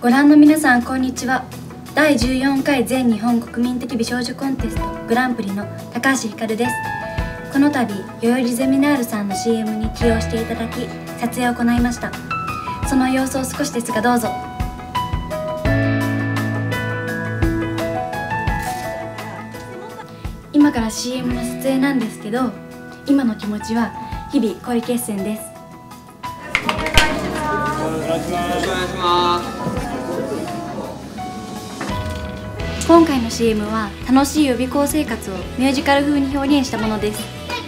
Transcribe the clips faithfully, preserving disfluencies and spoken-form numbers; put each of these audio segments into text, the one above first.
ご覧の皆さんこんにちは。だいじゅうよんかい全日本国民的美少女コンテストグランプリの高橋ひかるです。この度代々木ゼミナールさんの シーエム に起用していただき撮影を行いました。その様子を少しですがどうぞ。今から シーエム の撮影なんですけど、今の気持ちは日々小売決戦です。 お願いします。お願いします。 今回の シーエム は楽しい予備校生活をミュージカル風に表現したものです。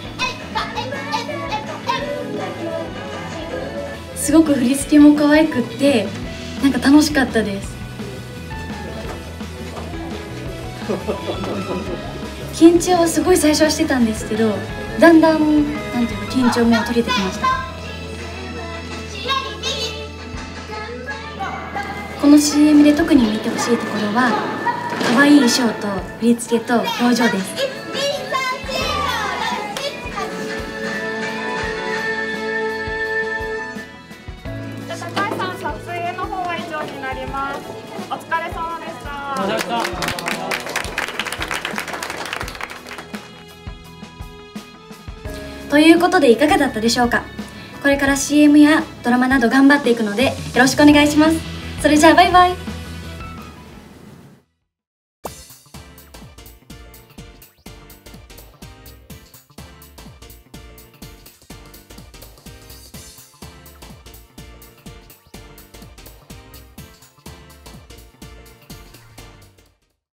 すごく振り付けも可愛くってなんか楽しかったです。緊張はすごい最初はしてたんですけど、だんだんなんていうか緊張も取れてきました。この シーエム で特に見てほしいところは可愛い衣装と振り付けと表情です。 高橋さん、撮影の方は以上になります。お疲れ様でした。 お疲れ様でした。 ということでいかがだったでしょうか。これから シーエム やドラマなど頑張っていくのでよろしくお願いします。それじゃあバイバイ。